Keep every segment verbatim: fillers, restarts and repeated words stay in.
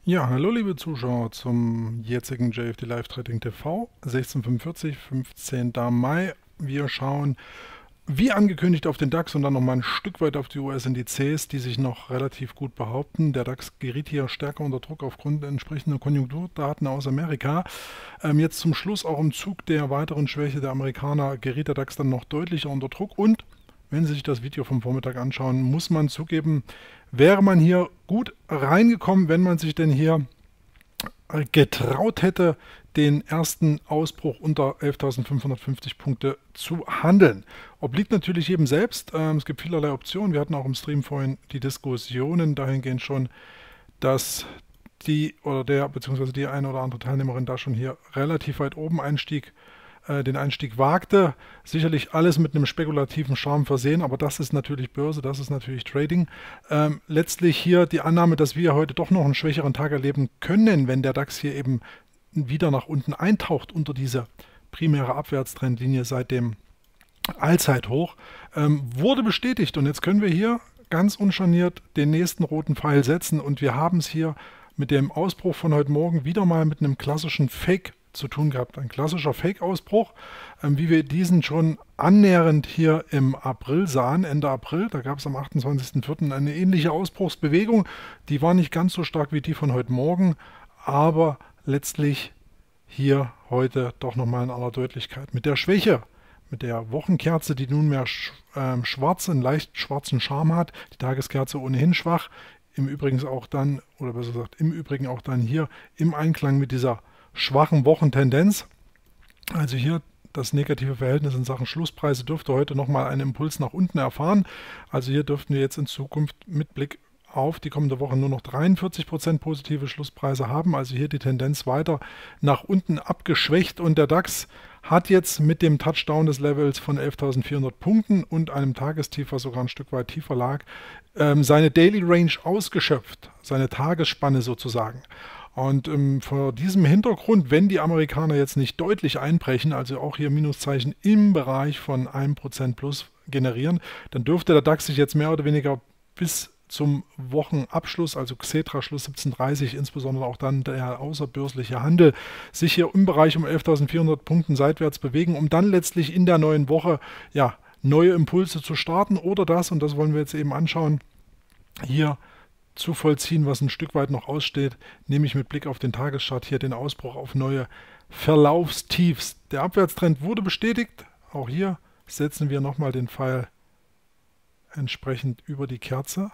Ja, hallo liebe Zuschauer zum jetzigen J F D Live Trading T V, sechzehnhundertfünfundfünfzig, fünfzehnter Mai. Wir schauen wie angekündigt auf den DAX und dann nochmal ein Stück weit auf die U S-Indizes, die sich noch relativ gut behaupten. Der DAX geriet hier stärker unter Druck aufgrund der entsprechenden Konjunkturdaten aus Amerika. Ähm, jetzt zum Schluss auch im Zug der weiteren Schwäche der Amerikaner geriet der DAX dann noch deutlicher unter Druck und wenn Sie sich das Video vom Vormittag anschauen, muss man zugeben, wäre man hier gut reingekommen, wenn man sich denn hier getraut hätte, den ersten Ausbruch unter elftausendfünfhundertfünfzig Punkte zu handeln. Obliegt natürlich jedem selbst. Ähm, es gibt vielerlei Optionen. Wir hatten auch im Stream vorhin die Diskussionen dahingehend schon, dass die oder der bzw. die eine oder andere Teilnehmerin da schon hier relativ weit oben einstieg, äh, den Einstieg wagte. Sicherlich alles mit einem spekulativen Charme versehen, aber das ist natürlich Börse, das ist natürlich Trading. Ähm, letztlich hier die Annahme, dass wir heute doch noch einen schwächeren Tag erleben können, wenn der DAX hier eben wieder nach unten eintaucht unter diese primäre Abwärtstrendlinie seit dem Allzeithoch, ähm, wurde bestätigt. Und jetzt können wir hier ganz unscharniert den nächsten roten Pfeil setzen und wir haben es hier mit dem Ausbruch von heute Morgen wieder mal mit einem klassischen Fake zu tun gehabt. Ein klassischer Fake-Ausbruch, ähm, wie wir diesen schon annähernd hier im April sahen, Ende April. Da gab es am achtundzwanzigsten vierten eine ähnliche Ausbruchsbewegung. Die war nicht ganz so stark wie die von heute Morgen, aber letztlich hier heute doch nochmal in aller Deutlichkeit. Mit der Schwäche, mit der Wochenkerze, die nunmehr sch äh, schwarz, einen leicht schwarzen Charme hat, die Tageskerze ohnehin schwach, im Übrigen auch dann, oder besser gesagt, im Übrigen auch dann hier im Einklang mit dieser schwachen Wochentendenz. Also hier das negative Verhältnis in Sachen Schlusspreise dürfte heute nochmal einen Impuls nach unten erfahren. Also hier dürften wir jetzt in Zukunft mit Blick auf die kommende Woche nur noch dreiundvierzig Prozent positive Schlusspreise haben. Also hier die Tendenz weiter nach unten abgeschwächt und der DAX hat jetzt mit dem Touchdown des Levels von elftausendvierhundert Punkten und einem Tagestief, was sogar ein Stück weit tiefer lag, ähm, seine Daily Range ausgeschöpft, seine Tagesspanne sozusagen. Und ähm, vor diesem Hintergrund, wenn die Amerikaner jetzt nicht deutlich einbrechen, also auch hier Minuszeichen im Bereich von einem Prozent plus generieren, dann dürfte der DAX sich jetzt mehr oder weniger bis zum Wochenabschluss, also Xetra-Schluss siebzehn Uhr dreißig, insbesondere auch dann der außerbörsliche Handel, sich hier im Bereich um elftausendvierhundert Punkten seitwärts bewegen, um dann letztlich in der neuen Woche ja, neue Impulse zu starten oder das, und das wollen wir jetzt eben anschauen, hier zu vollziehen, was ein Stück weit noch aussteht, nämlich mit Blick auf den Tageschart hier den Ausbruch auf neue Verlaufstiefs. Der Abwärtstrend wurde bestätigt. Auch hier setzen wir nochmal den Pfeil entsprechend über die Kerze.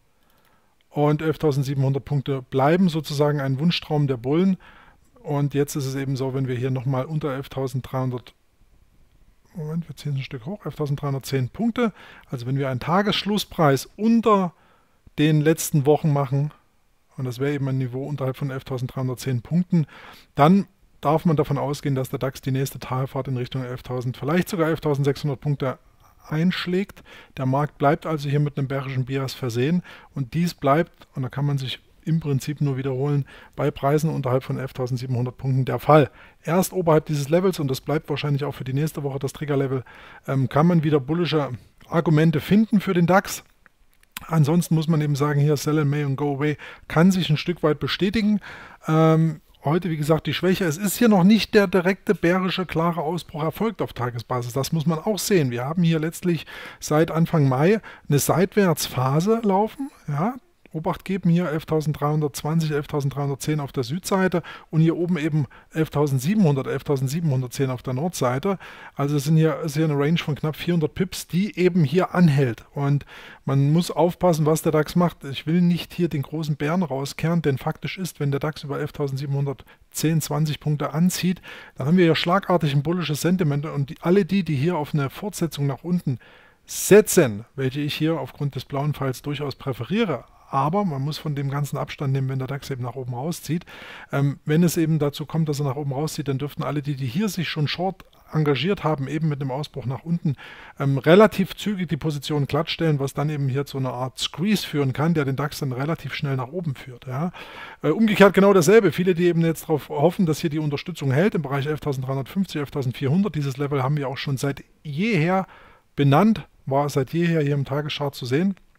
Und elftausendsiebenhundert Punkte bleiben sozusagen ein Wunschtraum der Bullen. Und jetzt ist es eben so, wenn wir hier nochmal unter elftausenddreihundert, Moment, wir ziehen ein Stück hoch, elftausenddreihundertzehn Punkte. Also wenn wir einen Tagesschlusspreis unter den letzten Wochen machen, und das wäre eben ein Niveau unterhalb von elftausenddreihundertzehn Punkten, dann darf man davon ausgehen, dass der DAX die nächste Talfahrt in Richtung elftausend, vielleicht sogar elftausendsechshundert Punkte einschlägt. Der Markt bleibt also hier mit einem bärischen Bias versehen und dies bleibt, und da kann man sich im Prinzip nur wiederholen, bei Preisen unterhalb von elftausendsiebenhundert Punkten der Fall. Erst oberhalb dieses Levels, und das bleibt wahrscheinlich auch für die nächste Woche das Triggerlevel, ähm, kann man wieder bullische Argumente finden für den DAX. Ansonsten muss man eben sagen, hier Sell in May und Go Away kann sich ein Stück weit bestätigen. Ähm, heute, wie gesagt, die Schwäche. Es ist hier noch nicht der direkte bärische, klare Ausbruch erfolgt auf Tagesbasis. Das muss man auch sehen. Wir haben hier letztlich seit Anfang Mai eine Seitwärtsphase laufen. Ja, Obacht geben hier elftausenddreihundertzwanzig, elftausenddreihundertzehn auf der Südseite und hier oben eben elftausendsiebenhundert, elftausendsiebenhundertzehn auf der Nordseite. Also es sind hier, ist hier eine Range von knapp vierhundert Pips, die eben hier anhält. Und man muss aufpassen, was der DAX macht. Ich will nicht hier den großen Bären rauskehren, denn faktisch ist, wenn der DAX über elftausendsiebenhundertzehn, zwanzig Punkte anzieht, dann haben wir ja schlagartig ein bullisches Sentiment und die, alle die, die hier auf eine Fortsetzung nach unten setzen, welche ich hier aufgrund des blauen Pfeils durchaus präferiere, aber man muss von dem ganzen Abstand nehmen, wenn der DAX eben nach oben rauszieht. Ähm, wenn es eben dazu kommt, dass er nach oben rauszieht, dann dürften alle die, die hier sich schon short engagiert haben, eben mit dem Ausbruch nach unten, ähm, relativ zügig die Position glattstellen, was dann eben hier zu einer Art Squeeze führen kann, der den DAX dann relativ schnell nach oben führt. Ja. Äh, umgekehrt genau dasselbe. Viele, die eben jetzt darauf hoffen, dass hier die Unterstützung hält im Bereich elftausenddreihundertfünfzig, elftausendvierhundert, dieses Level haben wir auch schon seit jeher benannt, war seit jeher hier im Tageschart zu sehen.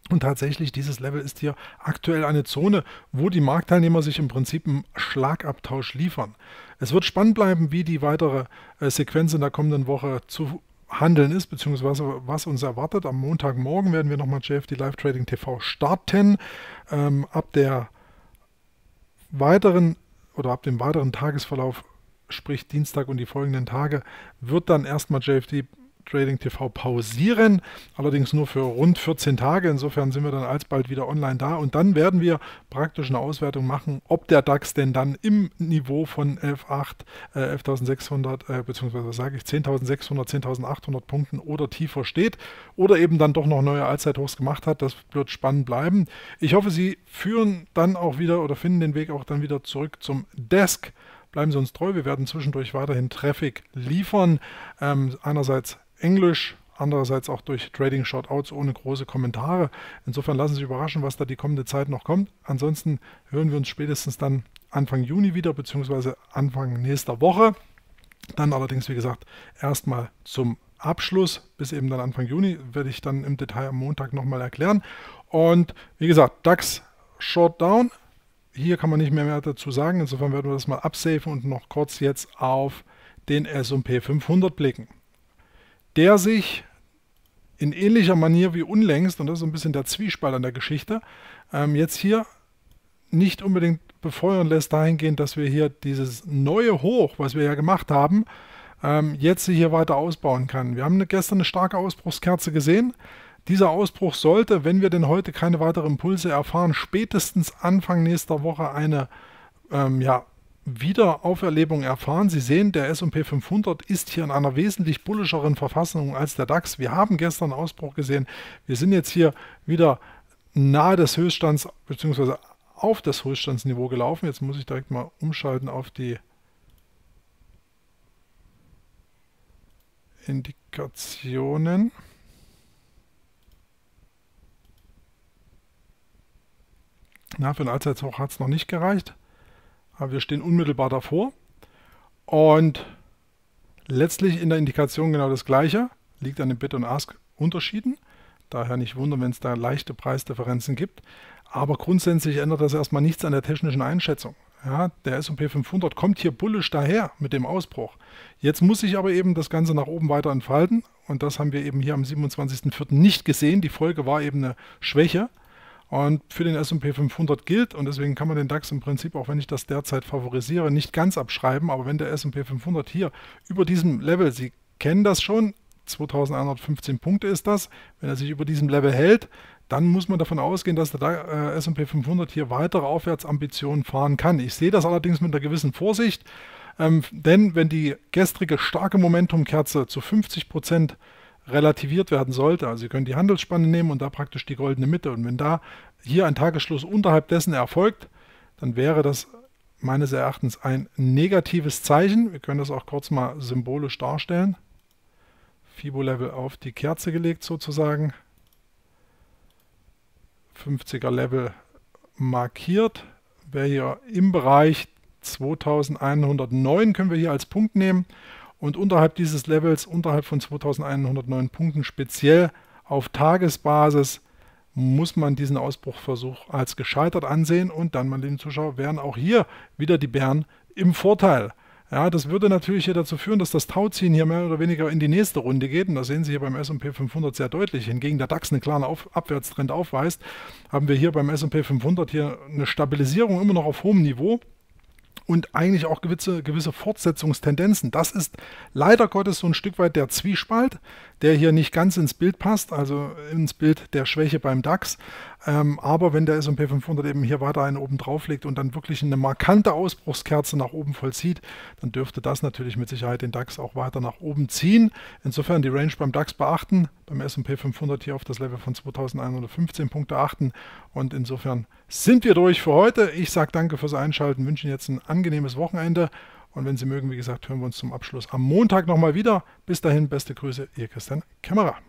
Und tatsächlich, dieses Level ist hier aktuell eine Zone, wo die Marktteilnehmer sich im Prinzip einen Schlagabtausch liefern. Es wird spannend bleiben, wie die weitere äh, Sequenz in der kommenden Woche zu handeln ist, beziehungsweise was uns erwartet. Am Montagmorgen werden wir nochmal J F D Live Trading T V starten. Ähm, ab der weiteren oder ab dem weiteren Tagesverlauf, sprich Dienstag und die folgenden Tage, wird dann erstmal J F D Trading T V pausieren, allerdings nur für rund vierzehn Tage. Insofern sind wir dann alsbald wieder online da und dann werden wir praktisch eine Auswertung machen, ob der DAX denn dann im Niveau von elf Komma acht, äh, elftausendsechshundert, äh, beziehungsweise was sage ich, zehntausendsechshundert, zehntausendachthundert Punkten oder tiefer steht oder eben dann doch noch neue Allzeithochs gemacht hat. Das wird spannend bleiben. Ich hoffe, Sie führen dann auch wieder oder finden den Weg auch dann wieder zurück zum Desk. Bleiben Sie uns treu, wir werden zwischendurch weiterhin Traffic liefern. Ähm, einerseits Englisch, andererseits auch durch Trading Shortouts ohne große Kommentare. Insofern lassen Sie sich überraschen, was da die kommende Zeit noch kommt. Ansonsten hören wir uns spätestens dann Anfang Juni wieder, beziehungsweise Anfang nächster Woche. Dann allerdings, wie gesagt, erstmal zum Abschluss, bis eben dann Anfang Juni, werde ich dann im Detail am Montag nochmal erklären. Und wie gesagt, DAX Short Down. Hier kann man nicht mehr, mehr dazu sagen. Insofern werden wir das mal absafen und noch kurz jetzt auf den S und P fünfhundert blicken, der sich in ähnlicher Manier wie unlängst, und das ist so ein bisschen der Zwiespalt an der Geschichte, ähm, jetzt hier nicht unbedingt befeuern lässt dahingehend, dass wir hier dieses neue Hoch, was wir ja gemacht haben, ähm, jetzt hier weiter ausbauen kann. Wir haben eine, gestern eine starke Ausbruchskerze gesehen. Dieser Ausbruch sollte, wenn wir denn heute keine weiteren Impulse erfahren, spätestens Anfang nächster Woche eine ähm, ja, Wiederauferlebung erfahren. Sie sehen, der S und P fünfhundert ist hier in einer wesentlich bullischeren Verfassung als der DAX. Wir haben gestern einen Ausbruch gesehen. Wir sind jetzt hier wieder nahe des Höchststands bzw. auf das Höchststandsniveau gelaufen. Jetzt muss ich direkt mal umschalten auf die Indikationen. Na, für ein Allzeithoch hat es noch nicht gereicht. Aber wir stehen unmittelbar davor. Und letztlich in der Indikation genau das Gleiche. Liegt an den Bid- und Ask-Unterschieden. Daher nicht wundern, wenn es da leichte Preisdifferenzen gibt. Aber grundsätzlich ändert das erstmal nichts an der technischen Einschätzung. Ja, der S und P fünfhundert kommt hier bullisch daher mit dem Ausbruch. Jetzt muss sich aber eben das Ganze nach oben weiter entfalten. Und das haben wir eben hier am siebenundzwanzigsten vierten nicht gesehen. Die Folge war eben eine Schwäche. Und für den S und P fünfhundert gilt, und deswegen kann man den DAX im Prinzip, auch wenn ich das derzeit favorisiere, nicht ganz abschreiben, aber wenn der S und P fünfhundert hier über diesem Level, Sie kennen das schon, zweitausendeinhundertfünfzehn Punkte ist das, wenn er sich über diesem Level hält, dann muss man davon ausgehen, dass der äh, S und P fünfhundert hier weitere Aufwärtsambitionen fahren kann. Ich sehe das allerdings mit einer gewissen Vorsicht, ähm, denn wenn die gestrige starke Momentumkerze zu fünfzig Prozent relativiert werden sollte. Also Sie können die Handelsspanne nehmen und da praktisch die goldene Mitte. Und wenn da hier ein Tagesschluss unterhalb dessen erfolgt, dann wäre das meines Erachtens ein negatives Zeichen. Wir können das auch kurz mal symbolisch darstellen. Fibo-Level auf die Kerze gelegt sozusagen. fünfziger Level markiert. Wäre hier im Bereich zweitausendeinhundertneun, können wir hier als Punkt nehmen. Und unterhalb dieses Levels, unterhalb von zweitausendeinhundertneun Punkten, speziell auf Tagesbasis, muss man diesen Ausbruchversuch als gescheitert ansehen. Und dann, meine lieben Zuschauer, wären auch hier wieder die Bären im Vorteil. Ja, das würde natürlich hier dazu führen, dass das Tauziehen hier mehr oder weniger in die nächste Runde geht. Und das sehen Sie hier beim S und P fünfhundert sehr deutlich. Hingegen der DAX einen klaren Auf Abwärtstrend aufweist, haben wir hier beim S und P fünfhundert hier eine Stabilisierung immer noch auf hohem Niveau. Und eigentlich auch gewisse, gewisse Fortsetzungstendenzen. Das ist leider Gottes so ein Stück weit der Zwiespalt, der hier nicht ganz ins Bild passt, also ins Bild der Schwäche beim DAX. Ähm, aber wenn der S und P fünfhundert eben hier weiter einen oben drauf legt und dann wirklich eine markante Ausbruchskerze nach oben vollzieht, dann dürfte das natürlich mit Sicherheit den DAX auch weiter nach oben ziehen. Insofern die Range beim DAX beachten, beim S und P fünfhundert hier auf das Level von zweitausendeinhundertfünfzehn Punkte achten. Und insofern sind wir durch für heute. Ich sage danke fürs Einschalten, wünsche Ihnen jetzt ein angenehmes Wochenende. Und wenn Sie mögen, wie gesagt, hören wir uns zum Abschluss am Montag nochmal wieder. Bis dahin, beste Grüße, Ihr Christian Kämmerer.